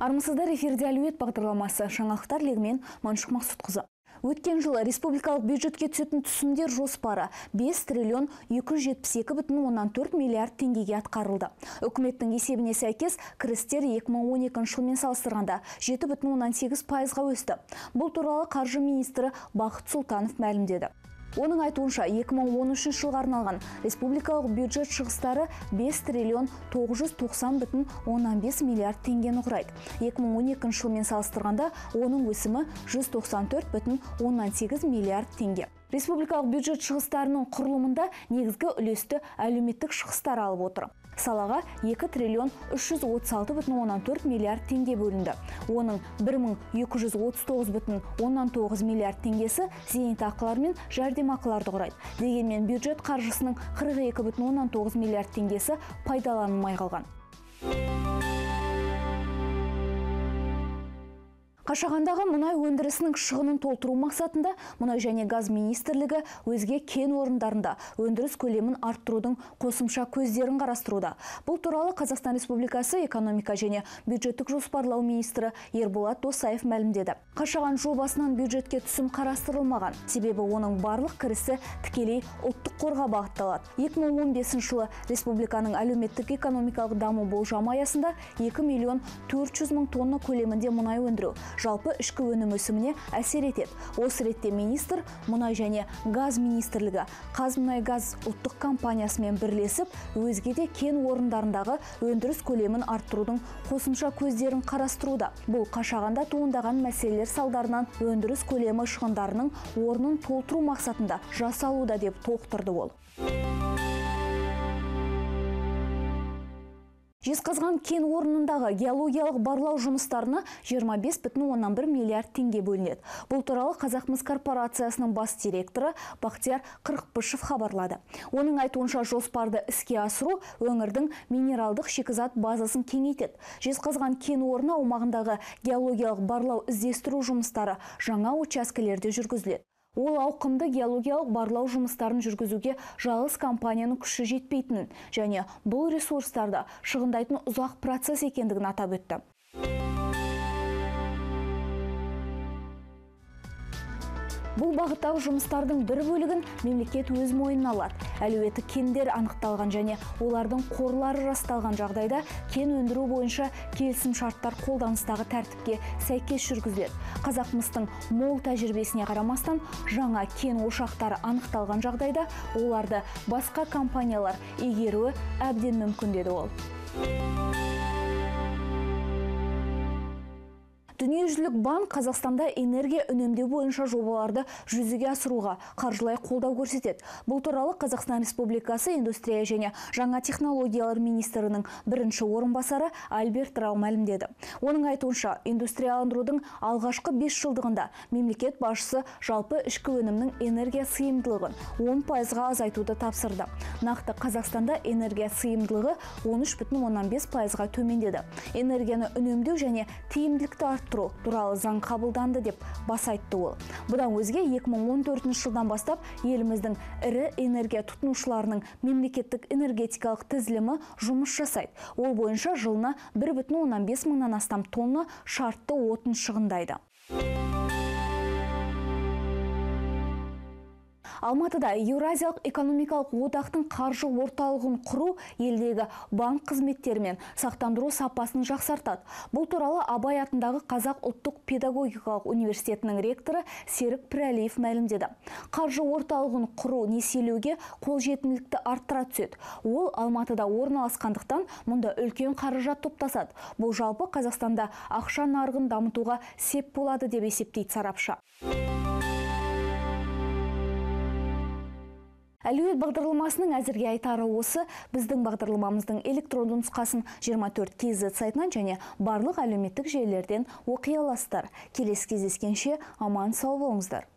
Армысыздар, эфирде әлеует бағдарламасы. Жаңалықтар легімен Маншық Мақсұтқызы. Өткен жылы республикалық бюджетке түсетін түсімдер жоспары 5 триллион 272,4 миллиард теңгеге атқарылды. Үкіметтің есебіне сәйкес кірістер 2012 жылмен салыстырғанда 7,8%-ға өсті. Бұл туралы қаржы министрі Бақыт Сұлтанов мәлімдеді. Оның айтуынша 2013 жылға арналған республикалық бюджет шығыстары 5 триллион 990,5 миллиард теңгені құрайды. 2012 жылмен салыстырғанда оның өсімі 194,8 миллиард теңге. Республикалық бюджет шығыстарының құрылымында негізгі үлесті әлеуметтік шығыстар алып отыр. Салаға 2 триллион 336,4 миллиард теңге бөлінді. Оның 1239,9 миллиард теңгесі зейнетақылар мен жәрдемақыларды құрайды. Дегенмен бюджет қаржысының 42,9 миллиард теңгесі пайдаланылмай қалған. Қашағандағы мұнай өндірісінің шығынын толтыру мақсатында мұнай және газ министрлігі өзге кен орындарында өндіріс көлемін арттырудың қосымша көздерін қарастыруда. Бұл туралы Қазақстан Республикасы экономика және бюджеттік жоспарлау министрі Ерболат Досаев мәлімдеді. Қашаған жобасынан бюджетке түсім қарастырылмаған, себебі оның барлық кірісі тікелей ұлттық қорға бағытталады. 2015 жылы республиканың әлеуметтік экономикалық даму болжамы аясында 2 миллион 400 мың тонна көлемінде мұнай өндіру жалпы ішкі өнім өсіміне әсер етеді. Осы ретте министр мұнай және газ министрлігі Қазмұнайгаз ұлттық компаниясымен бірлесіп, өзге де кен орындарындағы өндіріс көлемін арттырудың қосымша көздерін қарастыруда. Бұл Қашағанда туындаған мәселелер салдарынан өндіріс көлемі шығындарының орнын толтыру мақсатында жасалуда деп толықтырды ол. Жезқазған кен орнындағы геологиялық барлау жұмыстарына 25,1 миллиард теңге бөлінеді. Бұл туралы Қазақмыс корпорациясының бас директоры Бақтияр Қырықпышев хабарлады. Оның айтуынша жоспарды іске асыру өңірдің минералдық шикізат базасын кеңейтеді. Жезқазған кен орны аумағындағы геологиялық барлау іздестіру жұмыстары жаңа учаскелерде жүргізіледі. Ол ауқымды геологиялық барлау жұмыстарын жүргізуге жалғыз компанияның күші жетпейтінін және бұл ресурстарды шығындайтын ұзақ процесс екендігін атап өтті. Бұл бағыттағы жұмыстардың бір бөлігін мемлекет өз мойнына алады. Әлеуеті кендер анықталған және олардың қорлары расталған жағдайда кен өндіру бойынша келісім шарттар қолданыстағы тәртіпке сәйкес жүргізіледі. Қазақмыстың мол тәжірибесіне қарамастан, жаңа кен ошақтары анықталған жағдайда оларды басқа компаниялар игеруі әбден мүмкін деді ол. Дүниежүзілік банк Қазақстанда энергия үнемдеу бойынша жобаларды жүзеге асыруға қаржылай қолдау көрсетеді. Бұл туралы Қазақстан Республикасы индустрия және жаңа технологиялар министрінің бірінші орынбасары Альберт Рау мәлімдеді. Оның айтуынша, индустрияландырудың алғашқы 5 жылдығында мемлекет басшысы жалпы ішкі өнімнің энергия сыйымдылығын 10%-ға азайтуды тапсырды. Нақты Қазақстанда энергия сыйымдылығы 13,5%-ға төмендеді. Энергияны үнемдеу және тиімділікті арттыру туралы заң қабылданды деп баса айтты ол. Бұдан өзге 2014 жылдан бастап еліміздің ірі энергия тұтынушыларының мемлекеттік энергетикалық тізілімі жұмыс жасайды. Ол бойынша жылына 1,15 мыңнан астам тонна шартты отын шығындайды. Алматыда Еуразиялық экономикалық одақтың қаржы орталығын құру елдегі банк қызметтері мен сақтандыру сапасын жақсартады. Бұл туралы Абай атындағы Қазақ ұлттық педагогикалық университетінің ректоры Серік Пірәлиев мәлімдеді. Қаржы орталығын құру несиелеуге қолжетімділікті арттыра түседі. Ол Алматыда орналасқандықтан мұнда үлкен қаражат топтасады. Бұл жалпы Қазақстанда ақша нарығын дамытуға сеп болады деп есептейді сарапшы. Әлеует бағдарламасының әзірге айтары осы. Біздің бағдарламамыздың электронды нұсқасын 24 KZ сайтынан және барлық әлеуметтік желілерден оқи аласыздар. Келесі кездескенше аман сау болыңыздар.